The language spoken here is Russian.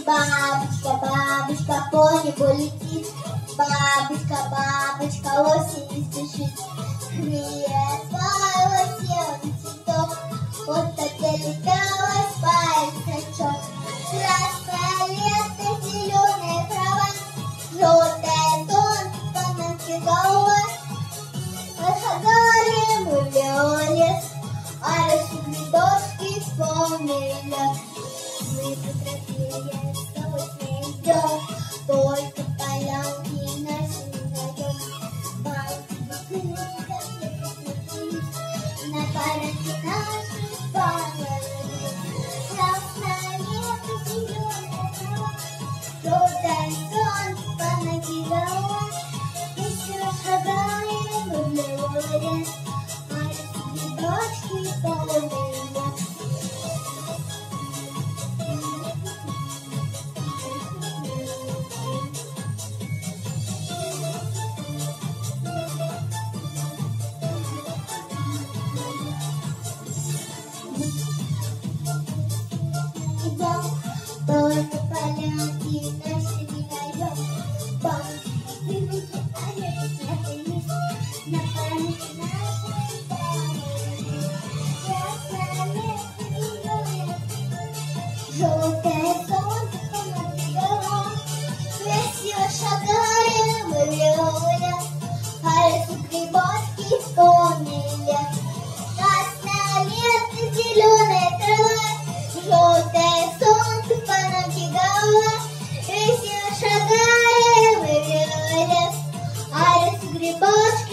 Бабочка, бабочка, по небу летит. Бабочка, бабочка, осень не спешит. Крылья сваивала серый цветок. Вот так я летала, спает сачок. Красное лето, зеленая трава, желтое солнце над головой. Отходили мы в лес, а росли дожди полный лед. Мы потрапили с тобой идем, только полянки наши найдем. Бабушка, на полянке наши погорели. Красное лето, зеленая трава, желтое солнце над головой. Еще шагаем мы в лес, а росли дожди полный лед. Только полянки наши не найдем. Бабушки, опять на память нашей памяти. Красное лето, зеленое, желтое солнце над головой. Красиво шагаем мы в лес, а лесу грибочки полный лес. Красное лето, зеленая трава, желтое солнце над головой. Весело шагаем мы в лес, а лесу грибочки